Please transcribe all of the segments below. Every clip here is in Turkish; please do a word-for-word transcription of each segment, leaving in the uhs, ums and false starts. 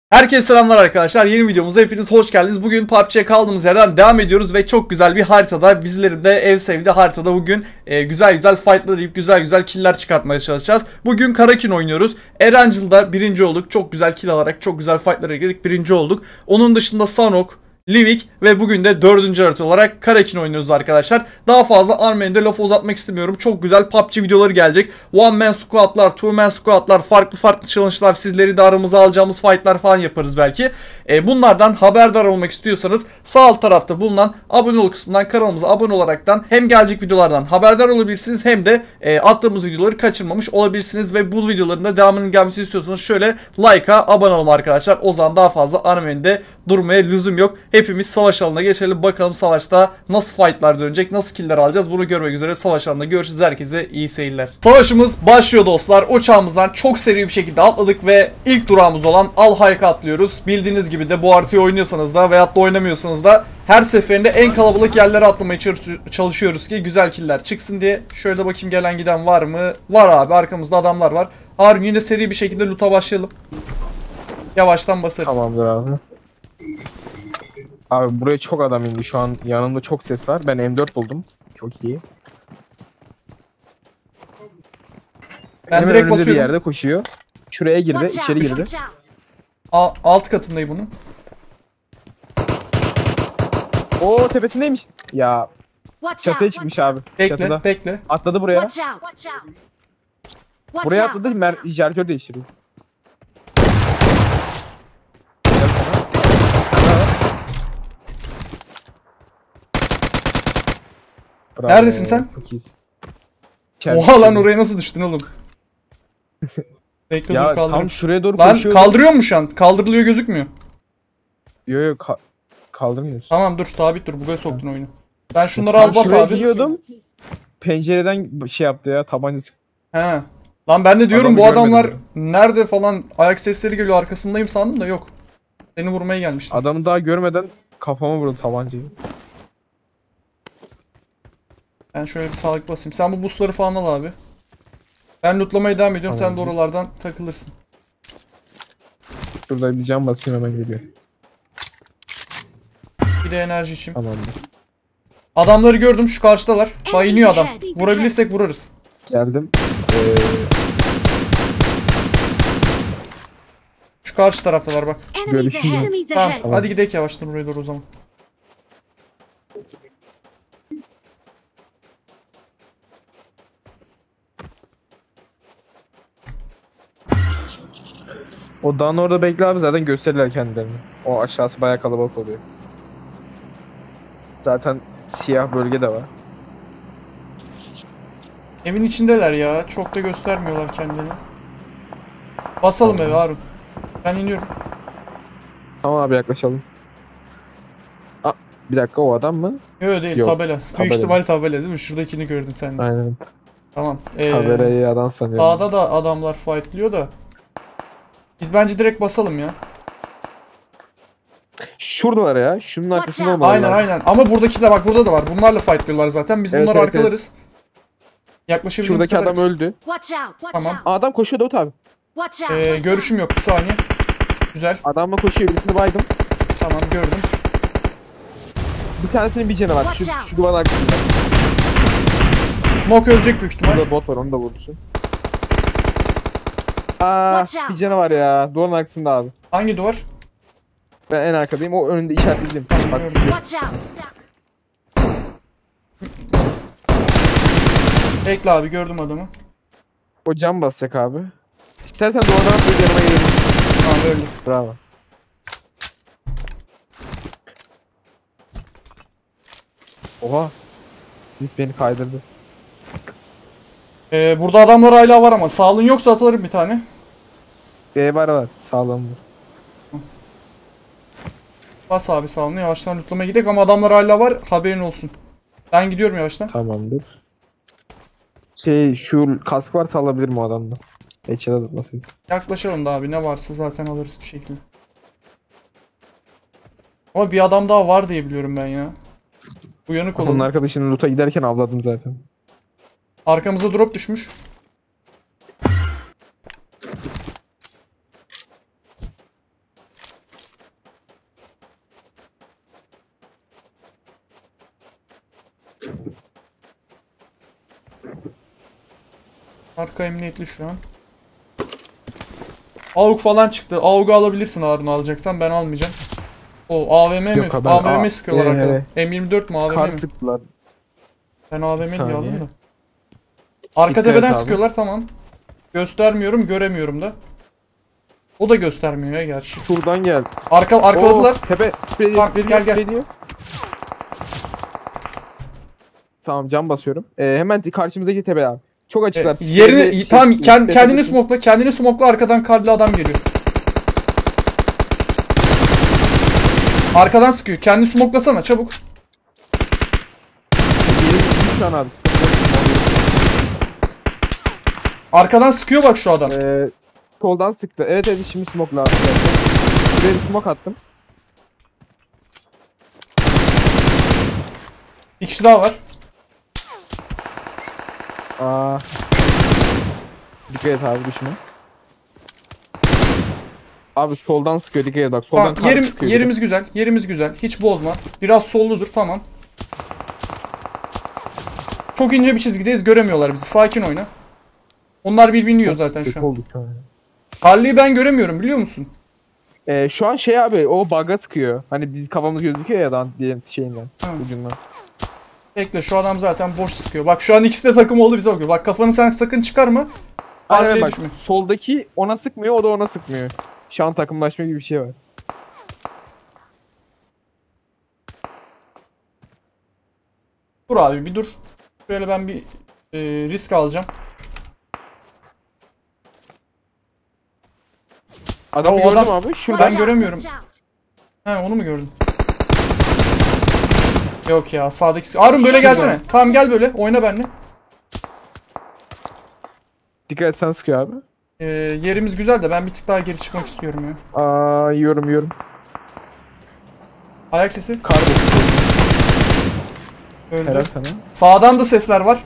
Herkese selamlar arkadaşlar. Yeni videomuza hepiniz hoş geldiniz. Bugün P U B G'ye kaldığımız yerden devam ediyoruz ve çok güzel bir haritada, bizlerin de ev sevdiği haritada bugün e, güzel güzel fightlar deyip güzel güzel killer çıkartmaya çalışacağız. Bugün Karakin oynuyoruz. Erangel'da birinci olduk. Çok güzel kill alarak çok güzel fightlara girdik, birinci olduk. Onun dışında Sanok, Livik ve bugün de dördüncü harita olarak Karakin oynuyoruz arkadaşlar. Daha fazla Armen'de lafı uzatmak istemiyorum. Çok güzel P U B G videoları gelecek. One man squad'lar, two man squad'lar, farklı farklı challenge'lar, sizleri de aramıza alacağımız fight'lar falan yaparız belki. E, bunlardan haberdar olmak istiyorsanız sağ alt tarafta bulunan abone ol kısmından kanalımıza abone olaraktan hem gelecek videolardan haberdar olabilirsiniz hem de e, attığımız videoları kaçırmamış olabilirsiniz ve bu videoların da devamının gelmesini istiyorsanız şöyle like'a abone olun arkadaşlar. O zaman daha fazla Armen'de durmaya lüzum yok. Hepimiz savaş alanına geçelim. Bakalım savaşta nasıl fightlar dönecek, nasıl killer alacağız. Bunu görmek üzere savaş alanında görüşürüz. Herkese iyi seyirler. Savaşımız başlıyor dostlar. Uçağımızdan çok seri bir şekilde atladık ve ilk durağımız olan Al-Hayka atlıyoruz. Bildiğiniz gibi de bu haritayı oynuyorsanız da veyahut da oynamıyorsanız da her seferinde en kalabalık yerlere atlamaya çalışıyoruz ki güzel killer çıksın diye. Şöyle bakayım gelen giden var mı? Var abi, arkamızda adamlar var. Harun yine seri bir şekilde loot'a başlayalım. Yavaştan basarız. Tamamdır abi. Abi buraya çok adam indi. Şu an yanımda çok ses var. Ben M dört buldum. Çok iyi. Ben Hemen direkt önünde basıyorum. bir yerde koşuyor. Şuraya girdi, içeri girdi. A alt katındayım bunun. Oo, tepesindeymiş. Ya çatıya çıkmış abi. Bekle, Çatıda. bekle. Atladı buraya. Buraya atladı. Mer Jarjör değiştiriyor. Gel sana. Bravo. Neredesin sen? Çok iyisin. Oha lan, oraya nasıl düştün oğlum? Bekle, ya dur kaldırıyorum. tam şuraya doğru Lan koşuyor. kaldırıyor mu şu an? Kaldırılıyor gözükmüyor. Yok yok ka kaldırmıyoruz. Tamam dur, sabit dur, buraya soktun oyunu. Ben şunları Ben al bas şuraya abi. gidiyordum. Pencereden şey yaptı ya, tabancası. He. Lan ben de diyorum Adamı bu adamlar görmedim nerede falan, ayak sesleri geliyor, arkasındayım sandım da yok. Seni vurmaya gelmiştim. Adamı daha görmeden kafama vurdu tabancayı. Ben şöyle bir sağlık basayım. Sen bu busları falan al abi. Ben lootlamaya devam ediyorum. Tamam. Sen de oralardan takılırsın. Şurada bir cam basıyorum, hemen geliyor. Bir de enerji içim. Tamamdır. Adamları gördüm, şu karşıdalar. Bak iniyor adam. Vurabilirsek vurarız. Geldim. Ee, Şu karşı taraftalar bak. görüşürüz. Tamam, hadi gidelim yavaştan oraya doğru o zaman. O dağın orada bekle abi, zaten gösterirler kendilerini. O aşağısı bayağı kalabalık oluyor. Zaten siyah bölge de var. Evin içindeler ya. Çok da göstermiyorlar kendilerini. Basalım Tamam. eve Harun. Ben iniyorum. Tamam abi, yaklaşalım. Aa, bir dakika, o adam mı? Yok değil, Yok, tabela. Büyük tabela. ihtimal tabela değil mi? Şuradakini gördüm sen de. Aynen. Tamam. Ee, Tabelayı adam sanıyorum. Sağda da adamlar fightlıyor da. Biz bence direkt basalım ya. Şuradalar ya. Şunun arkasında olmalı. Aynen aynen. Ama buradaki de bak, burada da var. Bunlarla fightlıyorlar zaten. Biz Evet, bunları evet, arkalarız. Yaklaşabildiğimiz Şuradaki kadar. adam öldü. Tamam. Aa, adam koşuyor Davut abi. Ee, görüşüm yok. Bir saniye. Güzel. Adamla koşuyor. Birisini baydım. Tamam, gördüm. Bir tanesinin bir canı var. Şu, şu duvarın arkasında. Mok ölecek büyük ihtimal. Burada bot var, onu da vurursun. Aa, bir canı var ya. Duvarın arkasında abi. Hangi duvar? Ben en arkadayım. O önünde işaretledim. Bak. Gördüm. Bekle abi, gördüm adamı. O cam basacak abi. İstersen duvardan atlayıp yanıma gelelim. Tamam, öldü. Bravo. Oha. Sis beni kaydırdı. Ee, burada adamlar hala var ama sağlığın yoksa atarım bir tane. B var var. Sağlam var. Bas abi sağlığını, yavaştan lootlamaya gidelim ama adamlar hala var, haberin olsun. Ben gidiyorum yavaştan. Tamamdır. Şey, şu kask varsa alabilirim o adamdan. Headshot atmasın. Yaklaşalım da abi, ne varsa zaten alırız bir şekilde. Ama bir adam daha var diye biliyorum ben ya. Uyanık Onun olalım. arkadaşının loot'a giderken avladım zaten. Arkamıza drop düşmüş. Arka emniyetli şu an. A U G falan çıktı. A U G'u alabilirsin Harun, alacaksan, ben almayacağım. O A V M mi? Yok abi, ben A V M A- sıkıyorlar ee, arkadan. M yirmi dört mu A V M Kar mi? sıktılar. Ben A V M diye saniye. aldım da. Arka Dikkat tepeden et abi. sıkıyorlar, tamam. Göstermiyorum, göremiyorum da. O da göstermiyor ya gerçi. Şuradan gel. Arka arkaladılar. Oo, tepe sprey Tamam, sprey gel, gel. sprey diyor. Tamam, cam basıyorum. Ee, hemen karşımızdaki tepe abi. Çok açıklar. E, yerini Spreyli- tam şey- kend, tepe- kendini smokla, kendini smokla, arkadan karlı adam geliyor. Arkadan sıkıyor. Kendini smoklasana çabuk. Yeni- şu an abi. Arkadan sıkıyor bak şu adam. Ee, soldan sıktı. Evet evet, şimdi smoke'la. Buraya bir smoke attım. Bir kişi daha var. Aa. Dikkat et abi, düşme. Abi soldan sıkıyor, dikkat et bak. Soldan Tamam, kar yerim, sıkıyor. yerimiz güzel. Yerimiz güzel. Hiç bozma. Biraz solludur, tamam. Çok ince bir çizgideyiz. Göremiyorlar bizi. Sakin oyna. Onlar birbirini yiyor zaten şu an. Oldu şu an. Harley'i ben göremiyorum, biliyor musun? Ee, şu an şey abi, o bug'a sıkıyor. Hani bir kafamız gözüküyor ya da diyelim şeyinden, Ha. ucundan. Bekle, şu adam zaten boş sıkıyor. Bak şu an ikisi de takım oldu, bize bakıyor. Bak kafanı sen sakın çıkarma. Aynen Harley'e bak, düşme. soldaki ona sıkmıyor, o da ona sıkmıyor. Şu an takımlaşma gibi bir şey var. Dur abi, bir dur. Şöyle ben bir e, risk alacağım. Adamı o gördüm adam- abi, Ben şuradan. göremiyorum. He, onu mu gördün? Yok ya, sağdaki... Harun böyle gelsene. Tamam, gel böyle. Oyna benimle. Dikkat et, sen sıkıyor abi. Ee, yerimiz güzel de ben bir tık daha geri çıkmak istiyorum ya. Aa, yiyorum yiyorum. Ayak sesi. Kar basıyor. Öldü. Helal sana. Sağdan da sesler var.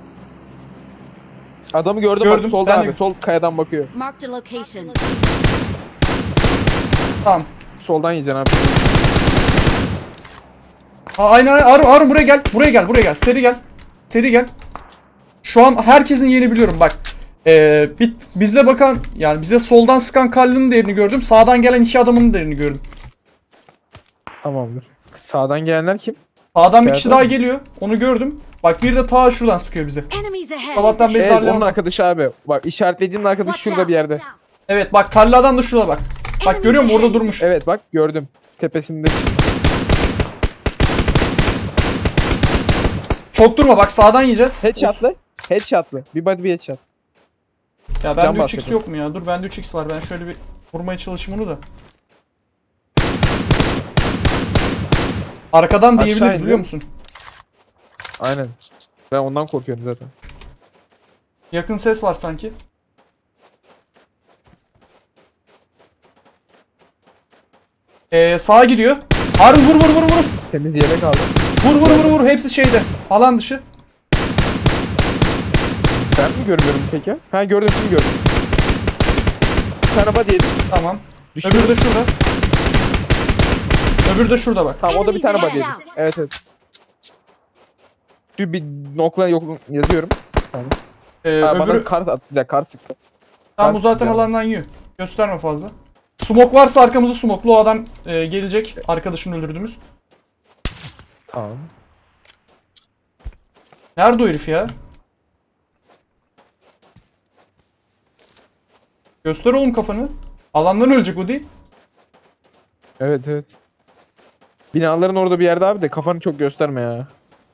Adamı gördüm, Gördüm, bak solda ben de abi, gördüm. sol kayadan bakıyor. Marked a location. Tamam. Soldan yiyeceksin abi. Ha, aynen aynen. Harun, Harun buraya gel. Buraya gel. Buraya gel. Seri gel. Seri gel. Şu an herkesin yerini biliyorum bak. Ee, bit, bizle bakan, yani bize soldan sıkan Kalla'nın da yerini gördüm. Sağdan gelen iki adamın da yerini gördüm. Tamamdır. Sağdan gelenler kim? Sağdan bir kişi Nereden? daha geliyor. Onu gördüm. Bak bir de ta şuradan sıkıyor bize. Enemies ahead. Sabahtan beri Şey, darlayan- onun arkadaşı abi. Bak, işaretlediğin arkadaş Watch şurada out. bir yerde. Evet bak, Kalla'dan da şurada bak. Bak görüyor musun, orada durmuş. Evet bak, gördüm. Tepesinde. Çok durma bak, sağdan yiyeceğiz. Headshot'lı. Headshot'lı. Bir body bir headshot. Ya Can bende üç bahsedin. x yok mu ya? Dur, bende üç x var. Ben şöyle bir vurmaya çalışayım onu da. Arkadan Aşağı diyebiliriz, iniyor. biliyor musun? Aynen. Ben ondan korkuyorum zaten. Yakın ses var sanki. Ee, sağa gidiyor. Harun vur vur vur vur. Temiz yere kaldı. Vur vur vur vur. Hepsi şeyde. Alan dışı. Ben mi görmüyorum peki? Ha, gördüm, şimdi gördüm. Bir tane body yedim. Tamam. Düştü. Öbürü de şurada. Öbürü de şurada bak. Tamam, o da bir tane body Enemies yedim. ahead. Evet evet. Şu bir nokta yok yazıyorum. Tamam. Ee, Ha, bana öbürü kar attı. Bir dakika, kar sıktı. tam bu kar zaten sıktı yani. alandan yiyor. Gösterme fazla. Smoke varsa arkamızı smoklu. O adam e, gelecek. Arkadaşını öldürdüğümüz. Tamam. Nerede o herif ya? Göster oğlum kafanı. Alandan ölecek o değil. Evet evet. Binaların orada bir yerde abi, de kafanı çok gösterme ya.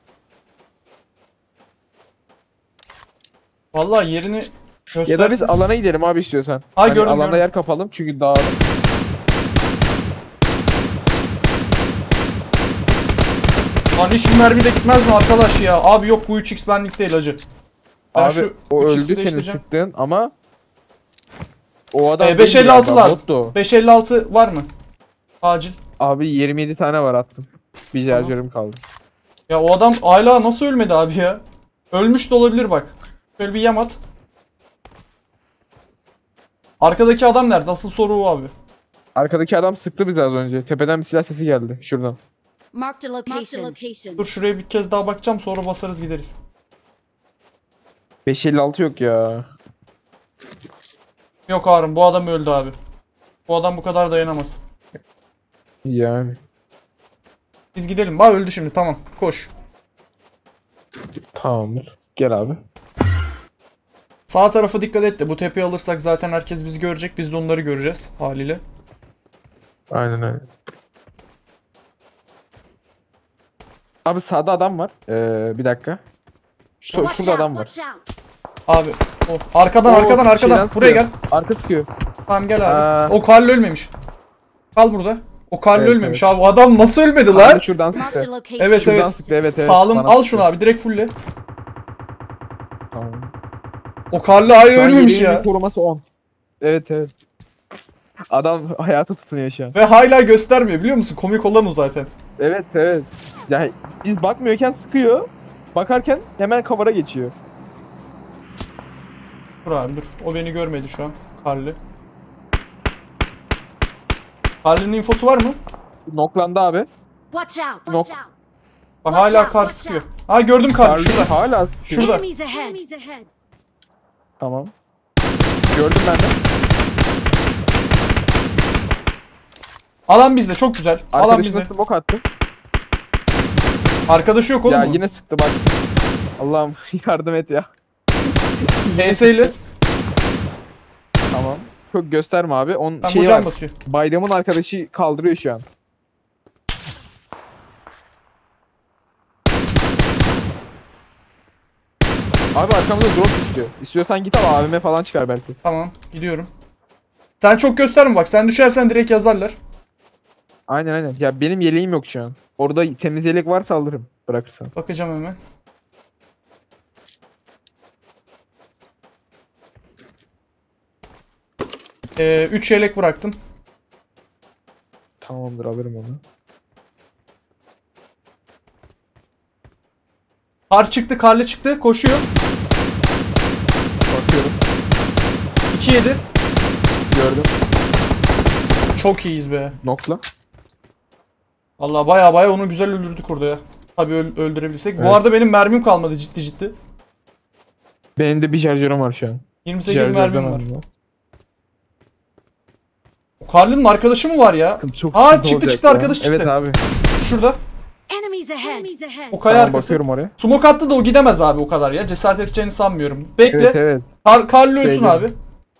Vallahi yerini göstersin. Ya da biz alana gidelim abi istiyorsan. Ha, Hani gördüm, alanda gördüm. yer kapalım çünkü dağ. Lan hiç mermi de gitmez mi arkadaş ya? Abi yok, bu üç x benlik değil hacı. Ben Abi şu o üç x'i öldü senin değiştireceğim. sıktığın ama o adam Ee, değil beş elli altı galiba, lazım. bottu o. beş elli altı var mı? Acil. Abi yirmi yedi tane var attım. Bir Tamam. şarjörüm kaldı. Ya o adam hala nasıl ölmedi abi ya? Ölmüş de olabilir bak. Şöyle bir yem at. Arkadaki adam nerede? Asıl soru o abi. Arkadaki adam sıktı bizi az önce. Tepeden bir silah sesi geldi şuradan. Marked a location. Dur şuraya bir kez daha bakacağım, sonra basarız gideriz. beş elli altı yok ya. Yok Harun, bu adam öldü abi. Bu adam bu kadar dayanamaz. Yani. Biz gidelim. Bak öldü şimdi, tamam koş. Tamamdır. Gel abi. Sağ tarafa dikkat et de, bu tepeyi alırsak zaten herkes bizi görecek, biz de onları göreceğiz haliyle. Aynen öyle. Abi sağda adam var. Ee, bir dakika. Şu, Watch şurada out, adam var. watch out. Abi o arkadan Oo, arkadan arkadan şeyden buraya gel. sıkıyor. Arka sıkıyor. Tamam gel abi. Aa. O Karl ölmemiş. Kal burada. O Karl Evet, ölmemiş evet. abi. O adam nasıl ölmedi lan? Abi şuradan Marked a sıktı. location. Evet Şuradan evet. sıktı evet evet. Sağlam Bana al sıktı. şunu abi, direkt fulle. Tamam. O Karlı hayır Şu an ölmemiş yeleğinin ya. koruması on. Evet evet. Adam hayata tutunuyor şu an. Ve hala göstermiyor, biliyor musun? Komik olan o zaten. Evet evet. Yani biz bakmıyorken sıkıyor. Bakarken hemen cover'a geçiyor. Dur abi dur. O beni görmedi şu an. Karlı. Karlı'nın infosu var mı? Noklandı abi. Watch out. Nok. Bak Watch hala out, kar watch sıkıyor. Ha gördüm Karlı Karlı şurada. hala sıkıyor. Şurada. Enemies ahead. Tamam. Gördüm ben de. Alan bizde, çok güzel. Alan Arkadaşına bizde. smoke attı. Arkadaşı yok oğlum Ya mu? yine sıktı bak. Allah'ım yardım et ya. H S ile. Tamam. Çok gösterme abi. Onun Ben şeyi bucan var. basıyor. Bayramın arkadaşı kaldırıyor şu an. Abi arkamda drone düştü. İstiyorsan git al, A V M falan çıkar belki. Tamam gidiyorum. Sen çok gösterme bak. Sen düşersen direkt yazarlar. Aynen aynen. Ya benim yeleğim yok şu an. Orada temiz yelek varsa alırım bırakırsan. Bakacağım hemen. Ee, üç yelek bıraktım. Tamamdır alırım onu. Kar çıktı, karlı çıktı. Koşuyor. Bakıyorum. iki yedi. Gördüm. Çok iyiyiz be. Nokla. Allah baya baya onu güzel öldürdük orada ya. Tabii öl- öldürebilsek. Bu Evet. arada benim mermim kalmadı ciddi ciddi. Benim de bir şarjörüm var şu an. yirmi sekiz Şarjörden mermim var. aldım. O Karlı'nın arkadaşı mı var ya? Çok Aa, sıkıntı çıktı, olacak çıktı, ya. arkadaş çıktı. Evet abi. Şurada. Enemies ahead. O kaya Tamam arkası. bakıyorum oraya. Smoke attı da o gidemez abi o kadar ya. Cesaret edeceğini sanmıyorum. Bekle. Evet evet. Kar Karlı ölsün Bekle. abi.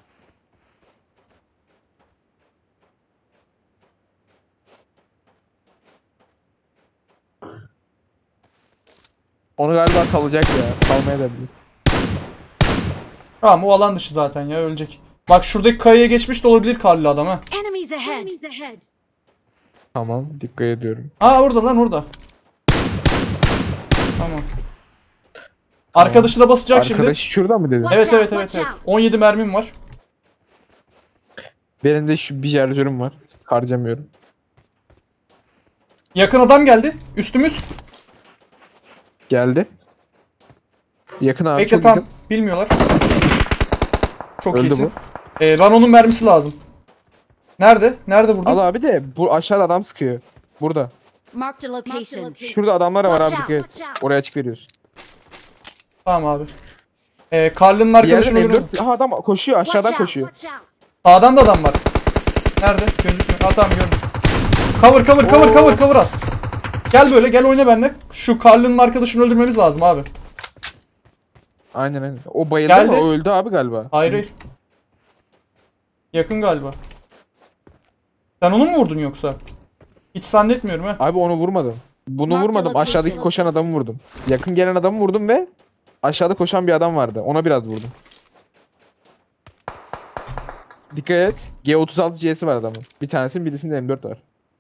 Onu galiba kalacak ya. Kalmaya da bilir. Tamam o alan dışı zaten ya, ölecek. Bak şuradaki kayaya geçmiş de olabilir Karlı adam ha. Enemies ahead. Tamam dikkat ediyorum. Aa orada lan orada. Tamam. Arkadaşı da basacak Arkadaş şimdi. şurada mı dedin? Watch Evet out, evet evet watch evet. out. on yedi mermim var. Benim de şu bir şarjörüm var. Harcamıyorum. Yakın adam geldi. Üstümüz. Geldi. Yakın abi Bekle çok tam. yakın. Bilmiyorlar. Çok Öldü iyisin. bu. Ee, Rano'nun mermisi lazım. Nerede? Nerede vurdun? Al abi de bu aşağıda adam sıkıyor. Burada. Marked a location. Şurada adamlar var abi Watch dikkat out, et. watch out. Oraya açık veriyorsun. Tamam abi. Ee, Karlı'nın Bir arkadaşını yerden M öldürdüm. dört. Aha adam koşuyor aşağıdan Watch out, koşuyor. watch out. Sağdan da adam var. Nerede? Gözükmüyor. Ha tamam gördüm. Cover cover cover Oo. cover cover at. Gel böyle gel oyna benimle. Şu Karlı'nın arkadaşını öldürmemiz lazım abi. Aynen aynen. O bayıldı Geldi. ama o öldü abi galiba. Hayır hayır. Yakın galiba. Sen onu mu vurdun yoksa? Hiç zannetmiyorum ha. Abi onu vurmadım. Bunu Marked vurmadım. location. Aşağıdaki koşan adamı vurdum. Yakın gelen adamı vurdum ve aşağıda koşan bir adam vardı. Ona biraz vurdum. Dikkat et. G otuz altı C'si var adamın. Bir tanesinin birisinde M dört var.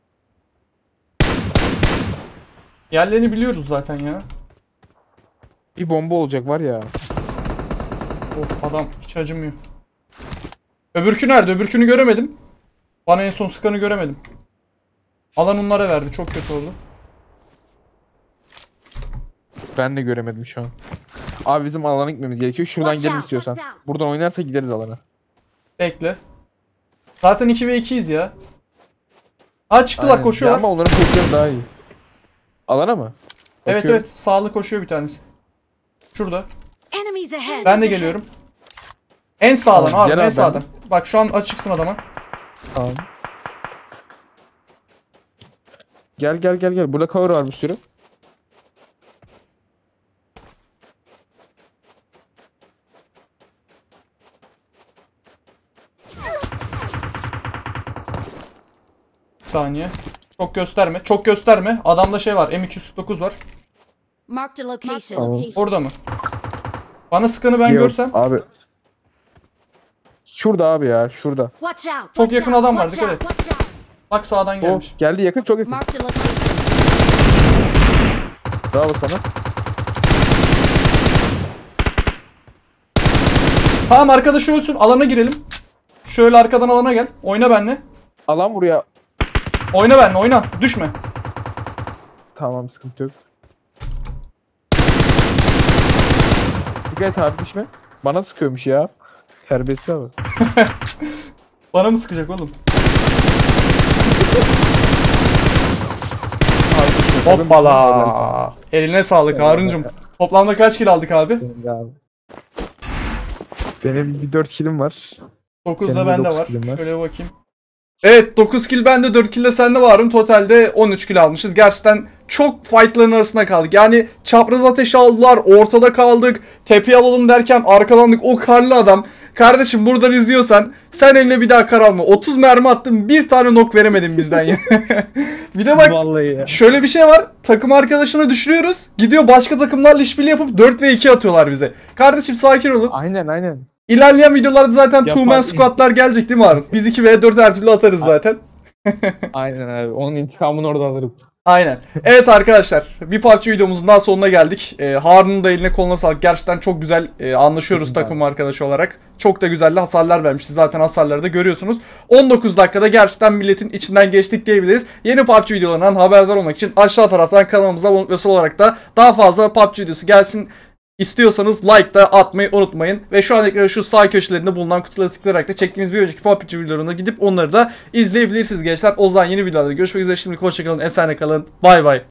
Yerlerini biliyoruz zaten ya. Bir bomba olacak var ya. Of adam hiç acımıyor. Öbürkü nerede? Öbürkünü göremedim. Bana en son sıkanı göremedim. Alan onlara verdi. Çok kötü oldu. Ben de göremedim şu an. Abi bizim alana gitmemiz gerekiyor. Şuradan Watch gidelim out, istiyorsan. watch out. Buradan oynarsa gideriz alana. Bekle. Zaten iki ve ikiyiz ya. Ha çıktılar, Aynen. Ya koşuyorlar. ama onların pozisyonu daha iyi. Alana mı? Evet Bakıyorum. evet, sağlı koşuyor bir tanesi. Şurada. Enemies ahead. Ben de geliyorum. En sağdan Tamam, abi, gel en abi, ben sağdan. de. Bak şu an açıksın adama. Tamam. Gel gel gel gel. Burada cover var bir sürü. Bir saniye. Çok gösterme. Çok gösterme. Adamda şey var. M iki yüz kırk dokuz var. Marked a location. Tamam. Orada mı? Bana sıkanı ben Yok, görsem. Abi. Şurada abi ya. Şurada. Watch out. Çok Watch yakın out, adam var, watch dikkat out, et. watch out. Bak sağdan O gelmiş. geldi yakın çok yakın. Marked a location. Bravo sana. Tamam, arkadaşı ölsün. Alana girelim. Şöyle arkadan alana gel. Oyna benle. Alan buraya. Oyna benle, oyna. Düşme. Tamam sıkıntı yok. Dikkat et abi düşme. Bana sıkıyormuş ya. Terbiyesiz abi. Bana mı sıkacak oğlum? Hoppala. Eline sağlık Harun'cum. Toplamda kaç kill aldık abi? Benim de abi. Benim bir dört kilim var. dokuz da Benim de bende dokuz var. killim var. Şöyle bakayım. Evet, dokuz kill bende, dört kill de sende varım. Totalde on üç kill almışız. Gerçekten çok fightların arasında kaldık. Yani çapraz ateş aldılar, ortada kaldık. Tepeye alalım derken arkalandık. O karlı adam. Kardeşim buradan izliyorsan sen eline bir daha kar alma. otuz mermi attım, bir tane nok veremedin bizden ya. Bir de bak, Vallahi ya. şöyle bir şey var. Takım arkadaşını düşürüyoruz. Gidiyor başka takımlarla işbirliği yapıp dört ve iki atıyorlar bize. Kardeşim sakin olun. Aynen aynen. İlerleyen videolarda zaten Yapar- two man squatlar gelecek değil mi Harun? Biz iki ve dört her türlü atarız zaten. Aynen abi. Onun intikamını orada alırım. Aynen. Evet arkadaşlar, bir P U B G videomuzun daha sonuna geldik. Ee, Harun'un da eline koluna sağlık. Gerçekten çok güzel e, anlaşıyoruz Kesinlikle takım arkadaşı olarak. Çok da güzel hasarlar vermişiz. Zaten hasarları da görüyorsunuz. on dokuz dakikada gerçekten milletin içinden geçtik diyebiliriz. Yeni P U B G videolarından haberdar olmak için aşağı taraftan kanalımıza abone olmayı olarak da daha fazla P U B G videosu gelsin İstiyorsanız like da atmayı unutmayın. Ve şu an ekranda şu sağ köşelerinde bulunan kutulara tıklayarak da çektiğimiz bir önceki P U B G videolarına gidip onları da izleyebilirsiniz gençler. O zaman yeni videolarda görüşmek üzere. Şimdilik hoşçakalın, esenle kalın. Bay bay.